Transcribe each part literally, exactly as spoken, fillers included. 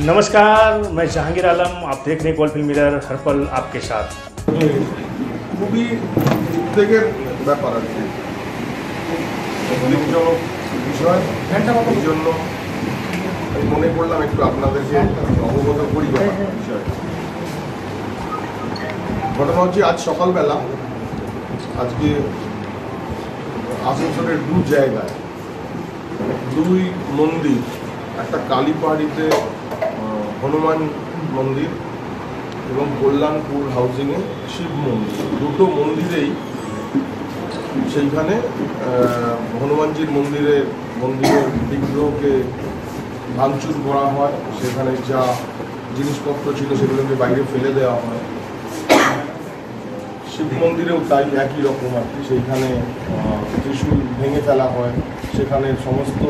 नमस्कार, मैं जहांगीर आलम। आप देख रहे हैं गोल्ड फिल्म मिरर, हर पल आपके साथ। খুবই উদ্বেগের ব্যাপার আর কি, উদ্বেগজনক বিষয়। এই জন্য আমি মনে করলাম একটু আপনাদেরকে অবগত করি বিষয়। ঘটনা হচ্ছে আজ সকালবেলা আজকে আসানসোলের দু জায়গায় দুই মন্দির, একটা কালীপাহাড়িতে হনুমান মন্দির এবং কল্যাণপুর হাউজিংয়ে শিব মন্দির, দুটো মন্দিরেই সেইখানে হনুমানজির মন্দিরের মন্দিরের বিগ্রহকে ভাঙচুর করা হয়, সেখানে যা জিনিসপত্র ছিল সেগুলোকে বাইরে ফেলে দেওয়া হয়। শিব মন্দিরেও তাই একই রকম আর কি, সেইখানে ত্রিশূল ভেঙে ফেলা হয়, সেখানে সমস্ত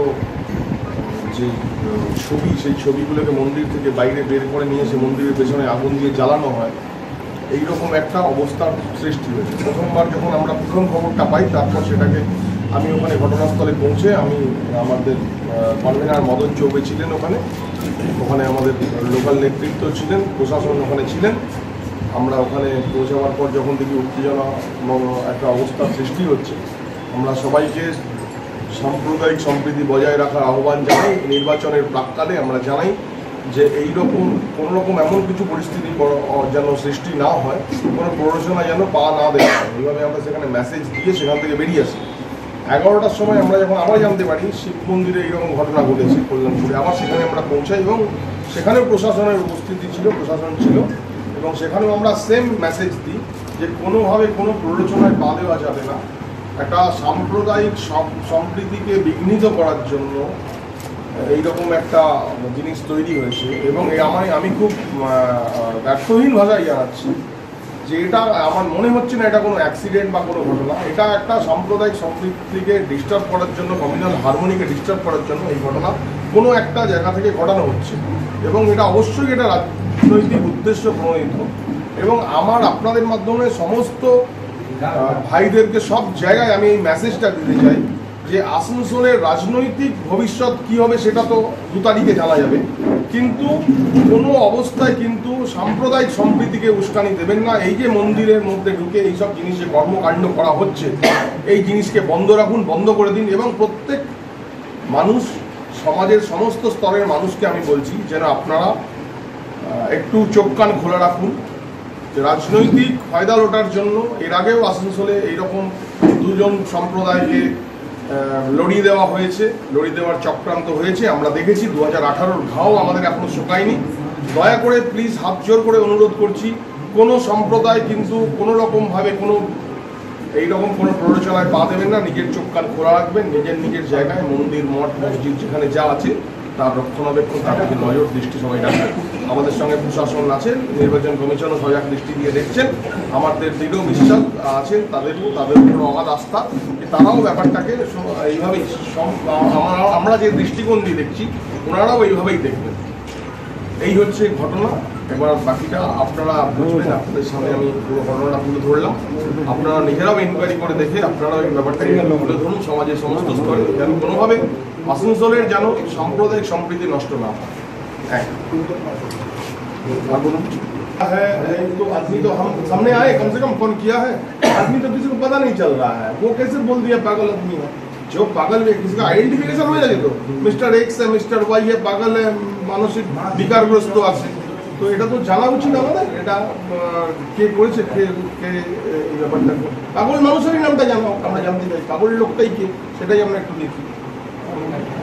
যে ছবি সেই ছবিগুলোকে মন্দির থেকে বাইরে বের করে নিয়ে এসে মন্দিরের পেছনে আগুন দিয়ে জ্বালানো হয়। এইরকম একটা অবস্থার সৃষ্টি হয়েছে। প্রথমবার যখন আমরা প্রথম খবরটা পাই, তারপর সেটাকে আমি ওখানে ঘটনাস্থলে পৌঁছে আমি আমাদের কনভেনার মদন চৌবে ছিলেন ওখানে, ওখানে আমাদের লোকাল নেতৃত্ব ছিলেন, প্রশাসন ওখানে ছিলেন। আমরা ওখানে পৌঁছাবার পর যখন দেখি উত্তেজনা একটা অবস্থার সৃষ্টি হচ্ছে, আমরা সবাইকে সাম্প্রদায়িক সম্প্রীতি বজায় রাখার আহ্বান জানাই। নির্বাচনের প্রাক্কালে আমরা জানাই যে এই রকম কোনো রকম এমন কিছু পরিস্থিতি যেন সৃষ্টি না হয়, কোনো প্ররোচনা যেন পা না দেওয়া হয়, এইভাবে আমরা সেখানে মেসেজ দিয়ে সেখান থেকে বেরিয়ে আসি। এগারোটার সময় আমরা যখন আবার জানতে পারি শিব মন্দিরে এইরকম ঘটনা ঘটেছে কল্যাণপুরে, আবার সেখানে আমরা পৌঁছাই এবং সেখানেও প্রশাসনের উপস্থিতি ছিল, প্রশাসন ছিল এবং সেখানেও আমরা সেম মেসেজ দিই যে কোনোভাবে কোনো প্ররোচনায় পা দেওয়া যাবে না। একটা সাম্প্রদায়িক সম্প্রীতিকে বিঘ্নিত করার জন্য এইরকম একটা জিনিস তৈরি হয়েছে এবং আমার আমি খুব ব্যর্থহীন ভাষায় জানাচ্ছি যে এটা আমার মনে হচ্ছে না এটা কোনো অ্যাক্সিডেন্ট বা কোনো ঘটনা। এটা একটা সাম্প্রদায়িক সম্প্রীতিকে ডিস্টার্ব করার জন্য, কমিউনাল হারমোনিকে ডিস্টার্ব করার জন্য এই ঘটনা কোনো একটা জায়গা থেকে ঘটানো হচ্ছে এবং এটা অবশ্যই এটা রাজনৈতিক উদ্দেশ্য প্রণোদিত। এবং আমার আপনাদের মাধ্যমে সমস্ত ভাইদেরকে সব জায়গায় আমি এই মেসেজটা দিতে চাই যে আসানসোলের রাজনৈতিক ভবিষ্যৎ কী হবে সেটা তো দু তারিখে জানা যাবে, কিন্তু কোনো অবস্থায় কিন্তু সাম্প্রদায়িক সম্প্রীতিকে উস্কানি দেবেন না। এই যে মন্দিরের মধ্যে ঢুকে এইসব জিনিসে কর্মকাণ্ড করা হচ্ছে, এই জিনিসকে বন্ধ রাখুন, বন্ধ করে দিন। এবং প্রত্যেক মানুষ, সমাজের সমস্ত স্তরের মানুষকে আমি বলছি যেন আপনারা একটু চোখ কান খোলা রাখুন। রাজনৈতিক ফায়দা লোটার জন্য এর আগেও আসানসোলে এইরকম দুজন সম্প্রদায়কে লড়িয়ে দেওয়া হয়েছে, লড়িয়ে দেওয়ার চক্রান্ত হয়েছে, আমরা দেখেছি। দু হাজার আঠারোর ঘাও আমাদের এখনো শুকায়নি। দয়া করে প্লিজ হাত জোর করে অনুরোধ করছি, কোনো সম্প্রদায় কিন্তু কোনো রকমভাবে কোনো এইরকম কোনো প্ররোচনায় পা দেবেন না। নিজের চোখ কান খোলা রাখবেন, নিজের নিজের জায়গায় মন্দির, মঠ, মসজিদ যেখানে যা আছে তার রক্ষণাবেক্ষণ, তার প্রতি নজর দৃষ্টি সবাই রাখবেন। আমাদের সঙ্গে প্রশাসন আছেন, নির্বাচন কমিশনও সজাগ দৃষ্টি দিয়ে দেখছেন। আমাদের দৃঢ় বিশ্বাস আছেন, তাদের তাদের উপর অগাধ আস্থা, তারাও ব্যাপারটাকে এইভাবেই আমরা যে দৃষ্টিকোণ দিয়ে দেখছি ওনারাও এইভাবেই দেখবেন। এই হচ্ছে ঘটনা। এবার বাকিটা আপনারা বুঝবেন, আপনাদের সামনে আমি পুরো ঘটনাটা তুলে ধরলাম। আপনারা নিজেরাও ইনকোয়ারি করে দেখে আপনারাও এই ব্যাপারটাকে তুলে ধরুন সমাজের সমস্ত স্তরে, যেন কোনোভাবে আসানসোলের যেন সাম্প্রদায়িক সম্প্রীতি নষ্ট না হয়। হ্যাঁ, है तो आदमी तो हम सामने आए, कम से कम फोन किया है। आदमी तो किसी को पता नहीं चल रहा है, वो कैसे बोल दिया पागल आदमी है। जो पागल है किसी का आइडेंटिफिकेशन हो जाए, तो मिस्टर एक्स है, मिस्टर वाई है, पागल है, मानसिक বিকারগ্রস্ত আছে। তো এটা তো জানা উচিত আমাদের, এটা কে করেছে, কে কে এই ব্যাপারটা। পাগল মানুষেরই নামটা জানো, আমরা জানতে চাই পাগল লোকটাই কে, সেটাই আমরা একটু দেখি।